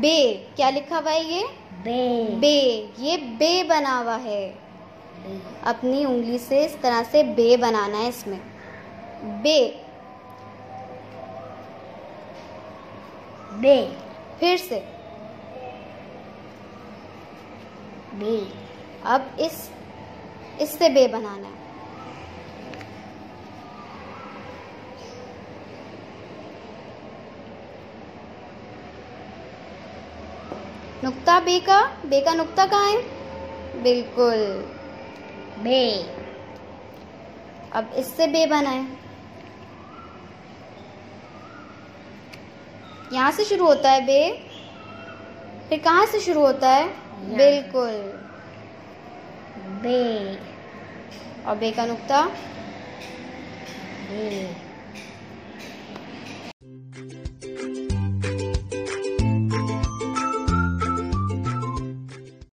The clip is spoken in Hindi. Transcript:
बे, क्या लिखा हुआ है ये? बे। बे, ये बे बना हुआ है। अपनी उंगली से इस तरह से बे बनाना है इसमें। बे, बे, फिर से बे। अब इससे बे बनाना है। नुक्ता बे का नुक्ता कहाँ है? बिल्कुल, बे। अब इससे बे बनाए। यहाँ से शुरू होता है बे, फिर कहाँ से शुरू होता है? बिल्कुल, बे। और बे का नुक्ता बे।